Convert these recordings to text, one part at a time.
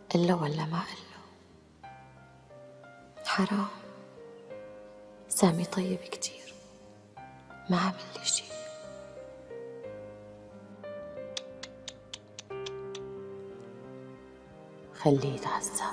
إلا ولا ما إلا؟ حرام، سامي طيب كتير، ما عمل لي شي. خليه يتعذب.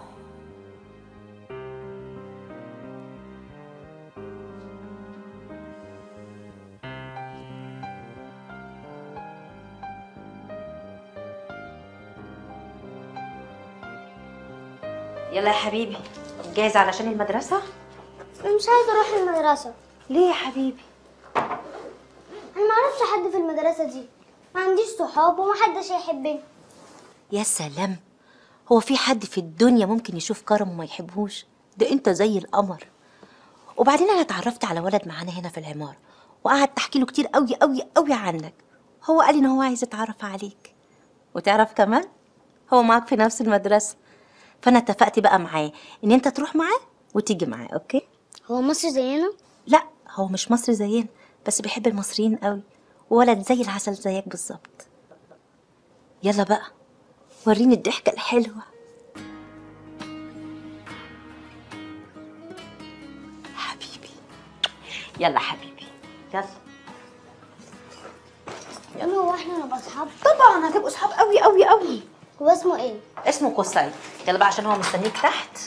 يلا يا حبيبي، جاهز علشان المدرسة؟ أنا مش عايزة أروح المدرسة. ليه يا حبيبي؟ أنا معرفش حد في المدرسة دي، ما عنديش صحاب ومحدش هيحبني. يا سلام، هو في حد في الدنيا ممكن يشوف كرم وما يحبهوش؟ ده انت زي القمر. وبعدين انا اتعرفت على ولد معانا هنا في العمارة، وقعدت احكي له كتير قوي قوي قوي عنك. هو قال ان هو عايز يتعرف عليك، وتعرف كمان هو معاك في نفس المدرسة. فانا اتفقت بقى معاه ان انت تروح معاه وتيجي معاه. اوكي؟ هو مصر زينا؟ لا، هو مش مصري زينا، بس بيحب المصريين قوي، وولد زي العسل زيك بالظبط. يلا بقى وريني الضحكة الحلوة. حبيبي، يلا حبيبي، يلا. يلا، هو احنا نبقى أصحاب؟ طبعا هتبقوا صحاب قوي قوي قوي. هو اسمه إيه؟ اسمه قصي. يلا بقى عشان هو مستنيك تحت.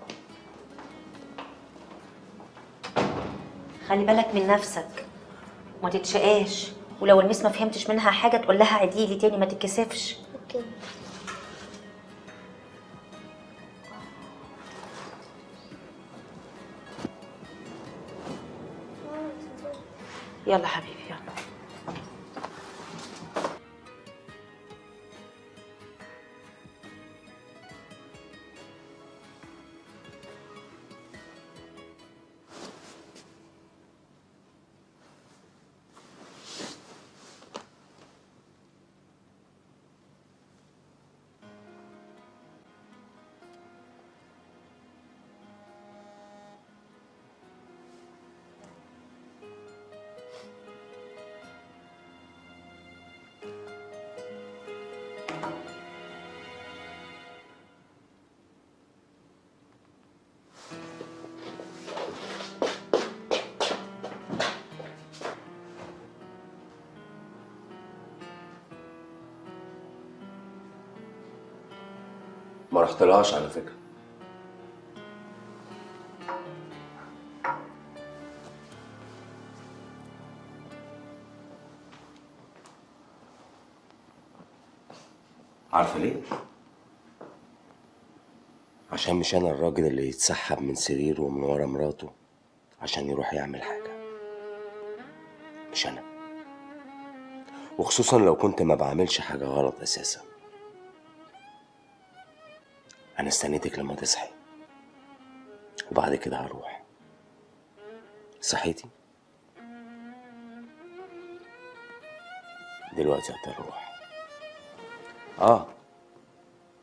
خلي بالك من نفسك وما تتشقاش، ولو الميس ما فهمتش منها حاجة تقول لها عيديلي تاني، ما تتكسفش. أوكي. يلا حبيبي، يلا. ما رحتلهاش على فكرة. عارفة ليه؟ عشان مش أنا الراجل اللي يتسحب من سريره ومن ورا مراته عشان يروح يعمل حاجة. مش أنا، وخصوصا لو كنت ما بعملش حاجة غلط أساسا. أنا استنيتك لما تصحي وبعد كده هروح. صحيتي؟ دلوقتي هتروح.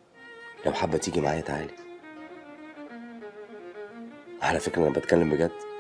لو حابة تيجي معايا تعالي. على فكرة أنا بتكلم بجد.